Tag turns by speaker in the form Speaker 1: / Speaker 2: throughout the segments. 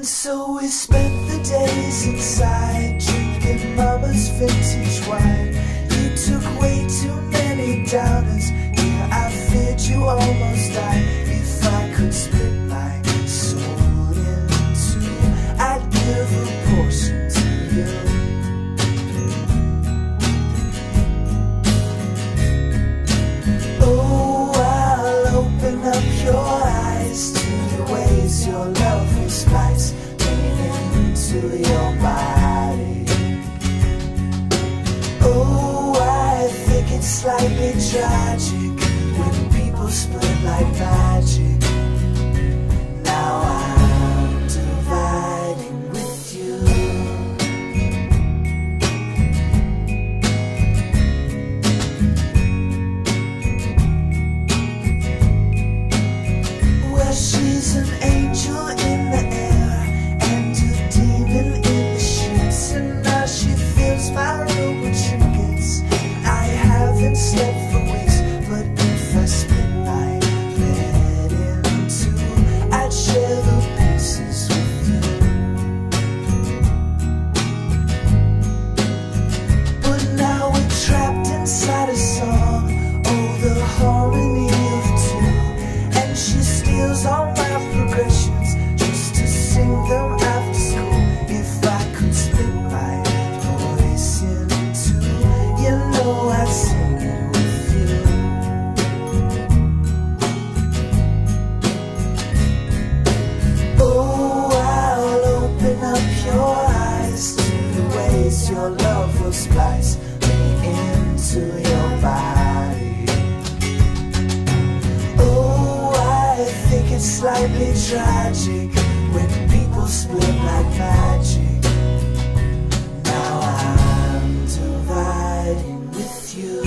Speaker 1: So we spent the days inside, drinking mama's vintage wine. You took way too many downers. Yeah, I feared you almost died. If I could split my soul in two, I'd give a portion to you. Oh, I'll open up your eyes to the ways your love will splice to your body. Oh, I think it's slightly tragic when people split like magic. Now I'm dividing with you. Well, she's an angel in the air and a demon in the sheets, and now she fills my room with trinkets. I haven't slept for weeks, but if I split my bed in two, I'd share the pieces with you. But now we're trapped inside a song, oh, the harmony of two, and she steals all my progressions just to sing them after school. If I could split my voice in two, you know I'd sing it with you. Oh, I'll open up your eyes to the ways your love will splice me into your body. Oh, I think it's slightly tragic when people split like magic. Now I'm dividing with you.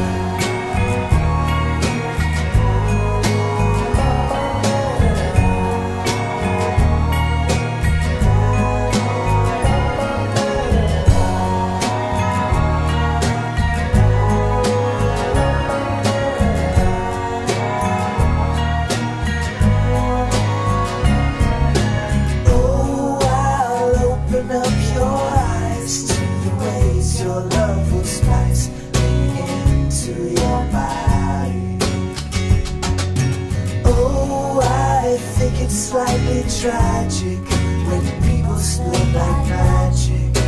Speaker 1: Oh, I'll open up your eyes to the ways your love will splice me into your body. Oh, I think it's slightly tragic when people split like magic.